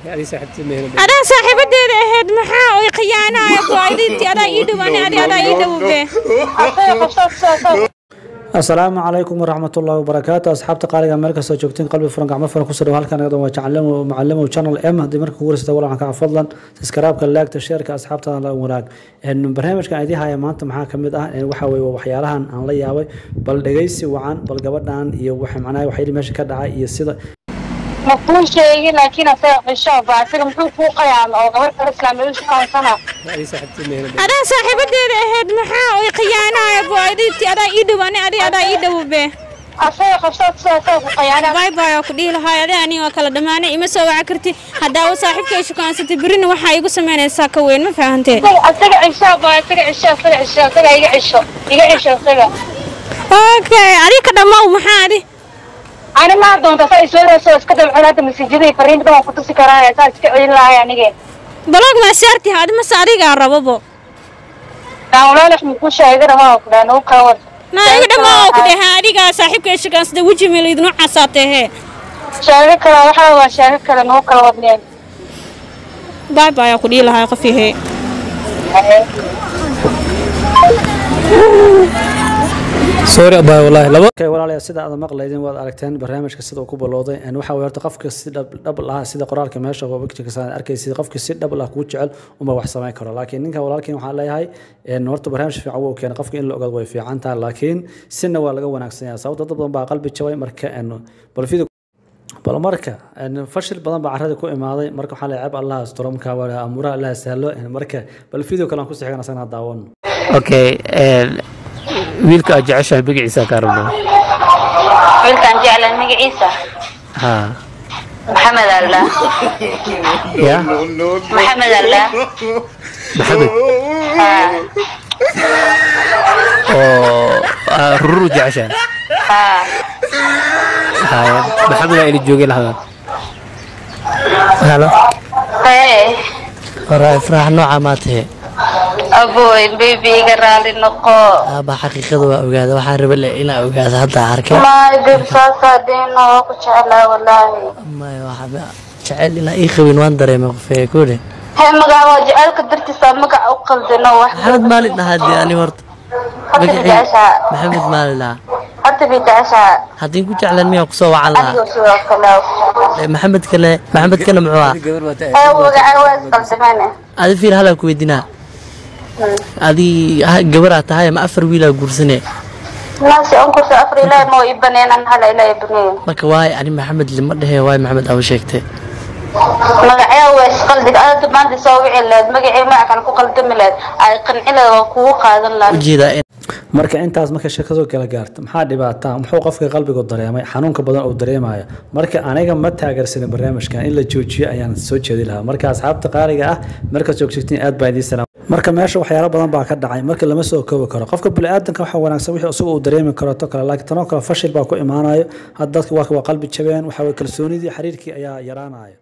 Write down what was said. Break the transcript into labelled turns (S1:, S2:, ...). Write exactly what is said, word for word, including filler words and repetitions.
S1: هذه صاحبتي مهنة
S2: أنا صاحبتي هاد محا ويقيانا يا قايدتي أنا يدو أنا أنا يدو به
S3: السلام عليكم ورحمة الله وبركاته أصحابتي قارئة ملك سو joogtiin qalbi furan gacmo furan ku soo dhawaad halkan ayadoo waa jacalamo macallimo channel M hadii marka ku waraysta walaal ka fadlan subscribe-ka like-ta share-ka asxaabtada la wanaag in barnaamijkan ay dihaaya maanta maxaa kamid ah waxa weeye waxyaalahan aan la yaabay bal dhageysi wacan bal gabadhan iyo waxa macnaheedu waxa meesha ka dhacay iyo sida
S4: مفهوم شيء لكن أصير الشاب أصير محو فوق يعني أو غير الإسلام يلوش كان سنة.
S1: هذه صاحبتي مهنة
S2: أنا صاحبتي هاد محا ويقيانا يا قايدتي أنا يدو أنا أنا يدو به
S4: أصير خمسة سنة وقيانا.
S2: باي باي أقولي لها هذا أنا وكلا دمانة إما سوى عكرتي هذا وصاحبك إيش كان ستبرين وحا يقول سمعنا ساكوين ما فهمتي.
S4: أصير الشاب أصير الشاب أصير الشاب أصير يعيش يعيش أصير.
S2: أوكي عليك دماغ محادي.
S4: أنا ما أردون تصير سؤال سؤال كذا الحالات المسجدية فريند كمان كنت سكرايا صار تكعين لها يعني كي
S2: بلاك ما سيرتي هذا ما صاري قارب بابا
S4: لا ولا لك مكوش هيدا ما أقول أنا وكاور
S2: ما هيدا ما أقول هذه قا صاحبك إيش كان سد وجه من اللي نوع عصاته
S4: شارك لا وحلا شارك لا نو كلا وبنين
S2: باي باي أقولي لها قفيه
S1: سوري أبا والله لبا
S3: كي ولا سيدا هذا مقلدين واد aragteen barnaamijka sida uu ku balooday in waxa weerto qofka si dhab ah sida qoraalka meesha oo waqtiga saan arkay sida qofka si dhab ah ku jecel uma wax sameyn karo laakiin ninka walaalkeen waxa leeyahay in horta barnaamij fiican uu keenay qofka in la ogaado way fiican tahay laakiin sina waa laga wanaagsan yahay sababtoo dad badan baa qalbi jabay marka in bal fiido bal marka in fashil badan baa carrada ku imaaday marka waxa la yaab Allah asturumka wala amura Allah sahlo marka bal fiido kale aan ku sixigana sanad daawan
S1: okay wiilka jeceshahay magaciisa ka rabno
S4: wiilka jecel magaciisa
S1: ha
S4: محمد الله
S1: يا
S4: محمد الله
S1: محمد oo ruru jeceshahay
S4: ها
S1: ha محمد اللي jooga lahaa
S5: هلا
S4: ايه
S5: وراي فرح نوعا ما تهي
S4: أبوي بيبي قرالي النقو
S5: أبا حقيقة وأوجاد وحن ربل إنا أوجاد هذا عركة
S4: ما يدري ساسا دينه وكشعلا والله
S5: ما يوحب شعل إنا إخوين واندري مغفي كوري
S4: هي مقا وجعلك درتي سامك أقل دينه واحد
S5: محمد مالك هادي أنا ورد
S4: حتى في تعشاء
S5: محمد مالك
S4: حتى في تعشاء
S5: هادين كوش على المية وقصوا على
S4: أيوة شو أكله
S5: محمد كلا محمد كلا معاه
S4: هي وقع واز قل زمانه
S5: هذا في الهلا كويدنا هذه جبرات هاي ما أفر ويلا جورسنة
S4: ناس أنكر سافر إلى ما يبنين أن هلا إلى يبنين
S5: ما كواي يعني محمد اللي مرة هي واي محمد أول شيكته
S4: مقعي واش قلدك أنا تبان تسوي إلا مقعي معك أنا كقلد ملاد أيقن إلا وكوق هذا الله
S5: وجيدا
S3: marka intaas marka shakado kala gaarto maxaa dhibaato muxuu qofka qalbiga dareemay xanuunka badan oo dareemayo marka aniga ma taageersan barnaamijkan in la joojiyo ayaan soo jeedi lahaa marka asxaabta qaaliga ah marka joogtiin aad baa idin salaam marka meesha waxyaalo badan baa ka dhacay marka lama soo koobi karo qofka bini'aadanka waxa wanaagsan wixii isagu uu dareemi karo to kale laakiin tan oo kale fashil baa ku imaanayo had dadka waa qalbi jabeen waxa way kalsoonidii xiriirkii ayaa yaraanaya